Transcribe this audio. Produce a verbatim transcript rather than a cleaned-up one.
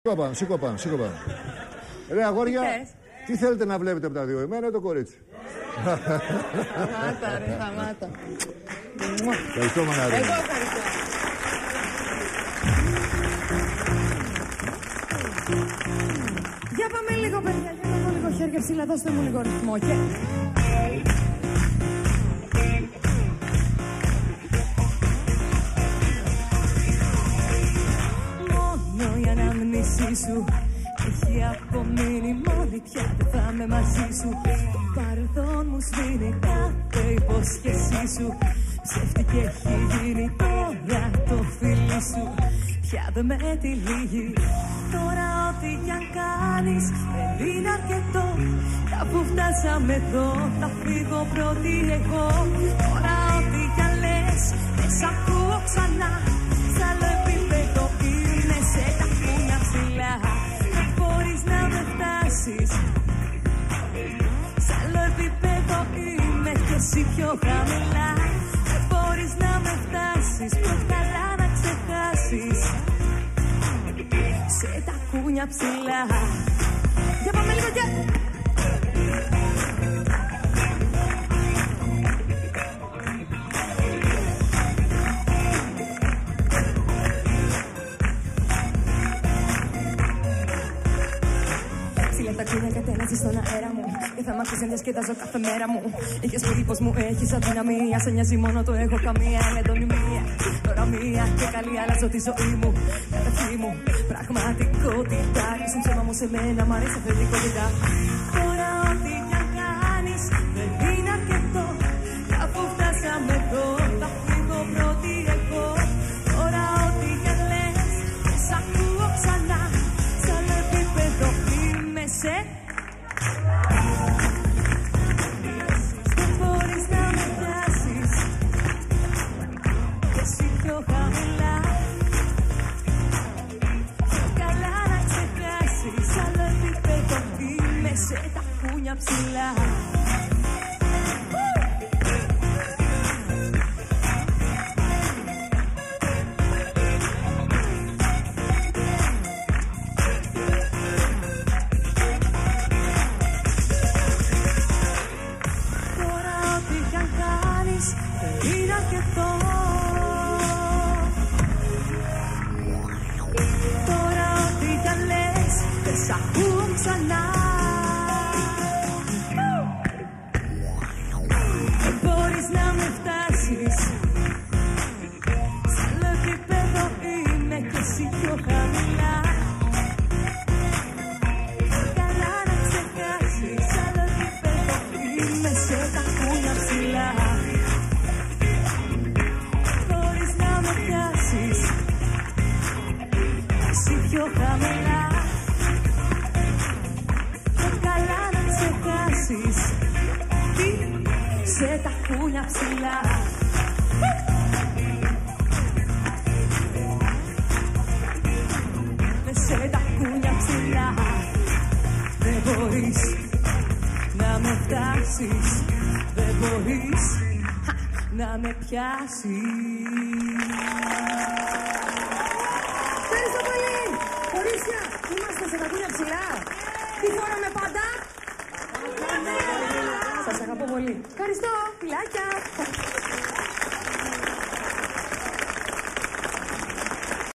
Σήκω πάνω, σήκω πάνω, σήκω πάνω. Ρε αγόρια, τι θέλετε να βλέπετε από τα δύο, εμένα ή το κορίτσι? Σταμάτα ρε, σταμάτα. Ευχαριστώ Μανάρη. Εγώ ευχαριστώ. Για πάμε λίγο παιδιά, για πάμε λίγο χέρια ψηλά, δώστε μου λίγο ρυθμό και... Μόνο η ανάμνησή σου έχει απομείνει, μόλι πια δεν θα είμαι μαζί σου. Το παρελθόν μου σβήνει κάθε υπόσχεσή σου. Ψεύτικη έχει γίνει τώρα το φίλι σου. Πια δεν με τυλίγει. Τώρα ό,τι κι αν κάνεις δεν είναι αρκετό. Κάπου φτάσαμε εδώ, θα φύγω πρώτη εγώ. Τώρα ό,τι κι αν λες δεν σ' ακούω ξανά. Σ' άλλο επίπεδο είναι, σε ταχύνια ψηλά. Δεν μπορείς να με φτάσεις. Σ' άλλο επίπεδο είμαι κι εσύ πιο χαμηλά. Δεν μπορείς να με φτάσεις, πιο καλά να ξεχάσεις. Σε τα κούνια ψηλά. Για πάμε λίγο και... Ψηλά τα κούνια κατέλαζες στον αέρα μου. Και θα μ' άκουσες να διασκεδάζω κάθε μέρα μου. Είχες πει πως μου έχεις αδυναμία. Σε νοιάζει μόνο το έχω καμία. Είναι έντονη μία, τώρα μία και καλή. Αλλάζω τη ζωή μου, τα ευχή μου. Πραγματικότητα. Ήσουν ψέμα μου σε μένα, μ' αρέσει αυθεντικότητα. Τώρα ό,τι κι αν κάνεις δεν είναι αρκετό. Κάπου φτάσαμε εδώ, θα φύγω πρώτη εγώ. Τώρα ό,τι κι αν λες δεν σ' ακούω ξανά. Σ' άλλο επίπεδο είμαι σε... Δεν μπορείς να με φτάσεις κι εσύ πιο χαμηλά. Πιο καλά να ξεχάσεις. Σ' άλλο επίπεδο είμαι, σε τα κούνια ψηλά. Είναι αρκετό. Τώρα ό,τι κι αν λες δεν σ' ακούω ξανά. Δεν μπορείς να με φτάσεις. Σ' άλλο επίπεδο είμαι κι εσύ πιο χαμηλά. Καλά να ξεχάσεις. Σ' άλλο επίπεδο είμαι, σε τα κούνια ψηλά. Πιο χαμηλά. Και καλά να ξεχάσεις. Τι σε τα κούνια ψηλά. Σε τα κούνια ψηλά. Δεν μπορείς να με φτάσεις. Δεν μπορείς να με πιάσεις. Ευχαριστώ πολύ! Κορίτσια, είμαστε σε τα κούνια ψηλά. Τι φοράμε πάντα? Σας αγαπώ πολύ. Ευχαριστώ, φιλάκια.